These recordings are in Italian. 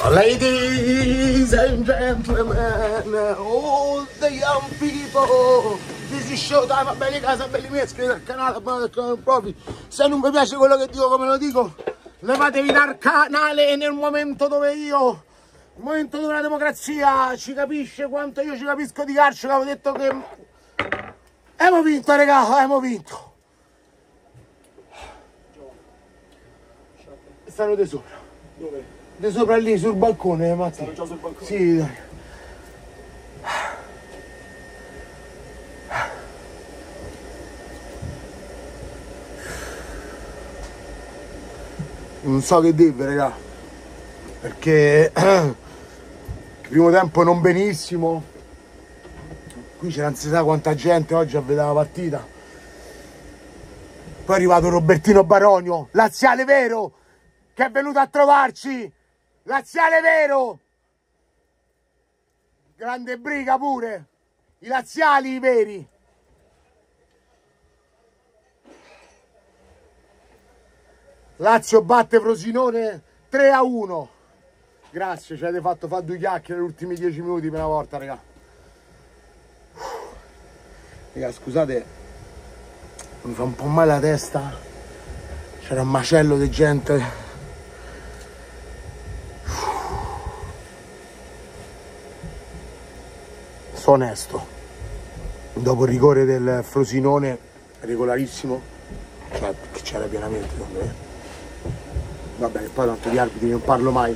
Ladies and gentlemen, all the young people, this is showtime. A belli casa, belli miei, iscrivetevi al canale, abbonatevi al profilo. Se non vi piace quello che dico come lo dico, levatevi dal canale nel momento dove io, nel momento dove la democrazia ci capisce quanto io ci capisco di calcio, che avevo detto che abbiamo vinto, regà, abbiamo vinto. Stanno di sopra. Dove? Di sopra lì, sul balcone, Mazzi. Stanno già sul balcone? Sì, dai. Non so che dirvi, raga. Perché il primo tempo non benissimo. Qui c'era non si sa quanta gente oggi a vedere la partita. Poi è arrivato Robertino Baronio, laziale vero, che è venuto a trovarci. Laziale vero. Grande briga pure. I laziali veri. Lazio batte Frosinone 3-1. Grazie, ci avete fatto fare due chiacchiere negli ultimi 10 minuti per una volta, raga. Raga, scusate, mi fa un po' male la testa. C'era un macello di gente. Sono onesto. Dopo il rigore del Frosinone, regolarissimo, cioè che c'era pienamente, secondo me. Vabbè, poi tanto di arbitri non parlo mai.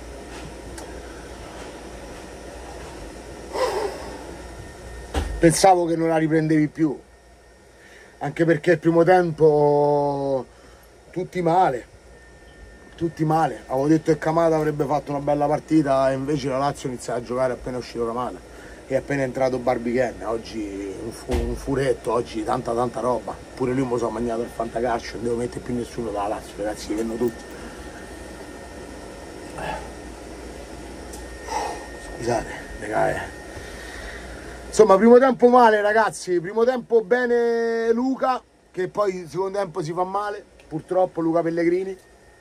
Pensavo che non la riprendevi più, anche perché il primo tempo tutti male, avevo detto che Kamada avrebbe fatto una bella partita e invece la Lazio inizia a giocare appena uscito Kamada e appena è entrato Barbican. Oggi un furetto, oggi tanta roba, pure lui mi sono mangiato il fantacalcio, non devo mettere più nessuno dalla Lazio, ragazzi, li venno tutti. Scusate, raga, Insomma, primo tempo male, ragazzi, primo tempo bene Luca, che poi il secondo tempo si fa male, purtroppo Luca Pellegrini.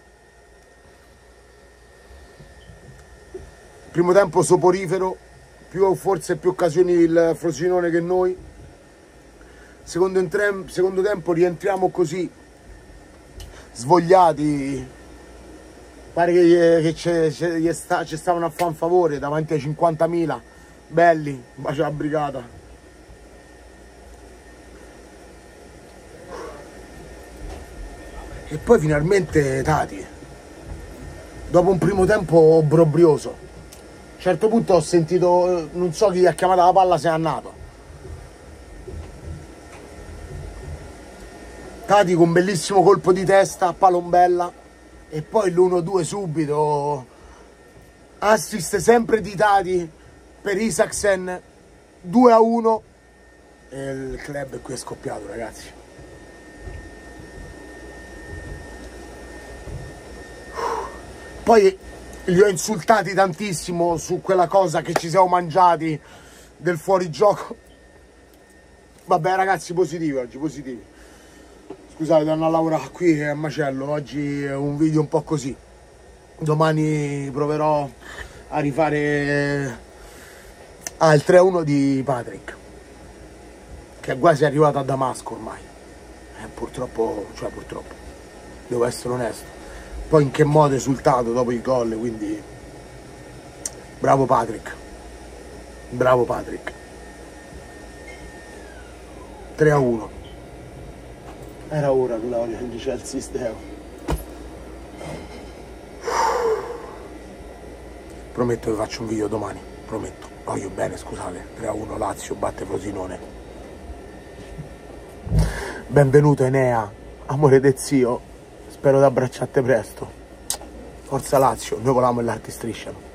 Primo tempo soporifero, forse più occasioni il Frosinone che noi. Secondo tempo rientriamo così, svogliati. Pare che ci stavano a fare un favore davanti ai 50.000. Belli, bacia la brigata. E poi finalmente Tati, dopo un primo tempo obbrobrioso. A un certo punto ho sentito, non so chi ha chiamato la palla, se è andato. Tati con un bellissimo colpo di testa a Palombella e poi l'1-2 subito. Assist sempre di Tati per Isaksen, 2-1 e il club qui è scoppiato, ragazzi. Poi li ho insultati tantissimo su quella cosa che ci siamo mangiati del fuorigioco. Vabbè, ragazzi, positivi oggi, positivi. Scusate, devo andare a lavorare qui, è un macello. Oggi è un video un po' così. Domani proverò a rifare il 3-1 di Patrick, che è quasi arrivato a Damasco ormai. Purtroppo, devo essere onesto. Poi in che modo è esultato dopo il gol, quindi bravo Patrick. Bravo Patrick. 3-1. Era ora che la voglio di Chelsea Steo. Prometto che faccio un video domani, prometto. Voglio bene, scusate. 3-1 Lazio batte Frosinone. Benvenuto Enea, amore del zio. Spero di abbracciarti presto. Forza Lazio, noi volamo e l'arti strisciano.